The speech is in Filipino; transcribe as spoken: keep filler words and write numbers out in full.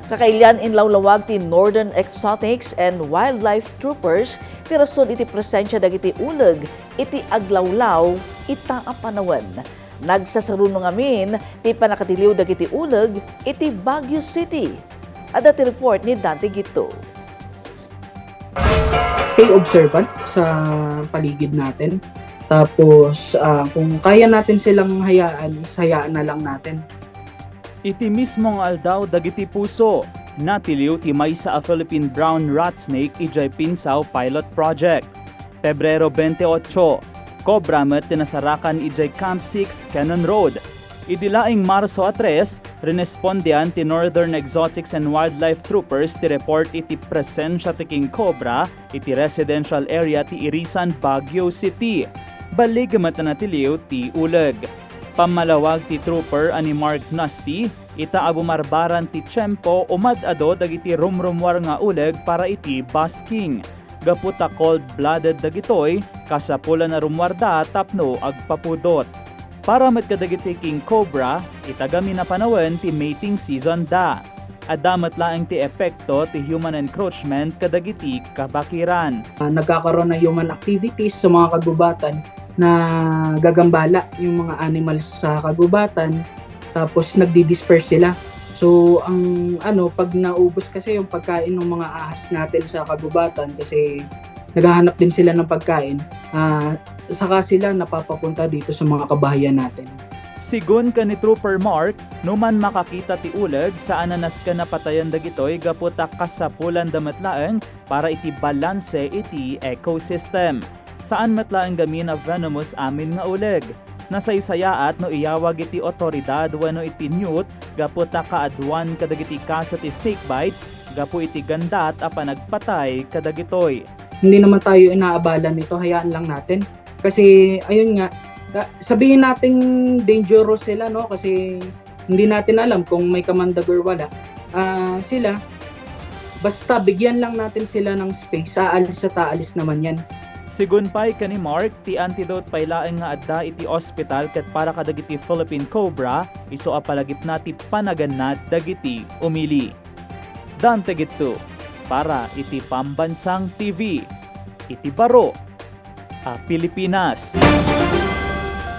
Kakailyan in lawlawag ti Northern Exotics and Wildlife Troopers ti rason iti presensya dagiti uleg iti aglawlaw ita a panawen. Nagsasaruno ngamin ti panakatiliw dagiti uleg iti Baguio City. Ada ti report ni Dante Gito. Stay observant sa paligid natin. Tapos uh, kung kaya natin silang hayaan, hayaan na lang natin. Iti mismong aldaw dagiti puso, natiliw ti maysa a Philippine brown rat snake ijay Pinsaw pilot project. Pebrero twenty-eight, Cobra met tinasarakan ijay Camp six Cannon Road. Idilaing Marso tres, rinespondian ti Northern Exotics and Wildlife Troopers ti report iti presensya ti King Cobra iti residential area ti Irisan, Baguio City. Balig matanatiliw ti uleg. Pamalawag ti trooper ani Mark Nasty, ita abumarbaran ti tiyempo umadado dagiti rumrumwar nga uleg para iti basking. Gaputa cold-blooded dagitoy, kasapula na rumwarda tapno agpapudot. Para matkadagiti King Cobra, itagami na panawen ti mating season da. Adamat laeng ti epekto ti human encroachment kadagiti kabakiran. Uh, nagkakaroon ng human activities sa mga kagubatan na gagambala yung mga animals sa kagubatan, tapos nagdi-disperse sila. So ang ano, pag naubos kasi yung pagkain ng mga ahas natin sa kagubatan kasi naghahanap din sila ng pagkain, uh, saka sila napapapunta dito sa mga kabahayan natin. Sigun ka ni Trooper Mark, numan makakita ti uleg saan nanas ka napatayan dagitoy gaputa kasapulan damatlaeng para iti balanse iti ecosystem. Saan matlaeng gamin na venomous amin nga uleg. Nasaysayaat no iyawag iti otoridad wano iti newt gaputa kaadwan kadagiti kasa ti snake bites gapu iti gandat a panagpatay kadagitoy. Hindi naman tayo inaabala nito, hayaan lang natin. Kasi ayun nga, sabihin nating dangerous sila, no? Kasi hindi natin alam kung may kamandag or wala. Uh, sila, basta bigyan lang natin sila ng space, aalis sa taalis naman yan. Sigun pay ka ni Mark, ti antidote pay laeng nga adda iti ospital ket para kadagiti Philippine Cobra, iso a palagitna ti panaganat dagiti umili. Dante Gito, para iti Pambansang T V, iti Baro, a Pilipinas.